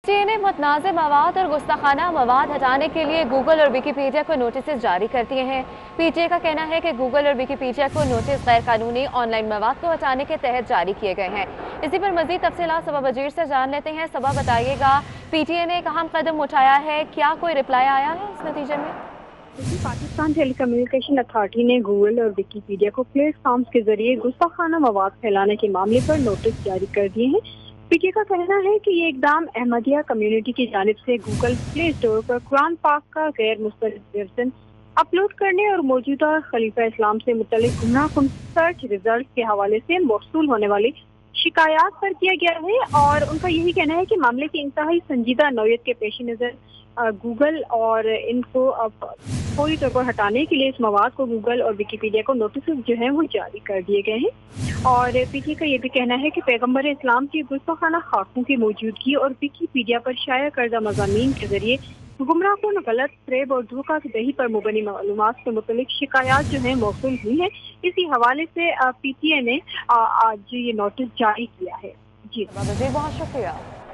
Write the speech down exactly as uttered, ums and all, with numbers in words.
P T A ने मुतनाज़ मवाद और गुस्ताखाना मवाद हटाने के लिए गूगल और विकीपीडिया को नोटिस जारी कर दिए हैं। पी टी ए का कहना है कि गूगल और विकीपीडिया को नोटिस गैर कानूनी ऑनलाइन मवाद को हटाने के तहत जारी किए गए हैं। इसी पर मजीद तफसीलात सबा वजीर से जान लेते हैं। सबा, बताइएगा, पी टी ए ने एक अहम कदम उठाया है, क्या कोई रिप्लाई आया है इस नतीजे में? पाकिस्तान टेली कम्युनिकेशन अथॉरिटी ने गूगल और विकीपीडिया को प्लेटफॉर्म्स के जरिए गुस्ताखाना मवाद फैलाने के मामले पर नोटिस जारी कर दिए हैं। पीटीए का कहना है कि ये इकदाम अहमदिया कम्युनिटी की जानिब से गूगल प्ले स्टोर पर कुरान पाक का गैर मुस्तरद वर्जन अपलोड करने और मौजूदा खलीफा इस्लाम से मुतल्लिक गुमराहकुन सर्च रिजल्ट के हवाले से मौसूल होने वाली शिकायत पर किया गया है। और उनका यही कहना है कि मामले की इंतहाई संजीदा नौयत के पेश नज़र गूगल और इनको अब फौरी तौर पर हटाने के लिए इस मवाद को गूगल और विकीपीडिया को नोटिस जो है वो जारी कर दिए गए हैं। और पीटी का ये भी कहना है कि पैगम्बर इस्लाम की गुस्ताखाना खाकों की मौजूदगी और विकीपीडिया पर शाया करदा मज़ामीन के जरिए गुमराहकुन गलत फरेब और धोखा दही पर मुबनी मालूमात से मुतल्लिक शिकायत जो है मौसूल हुई है। इसी हवाले से पी टी ए ने आज ये नोटिस जारी किया है। जी बहुत शुक्रिया।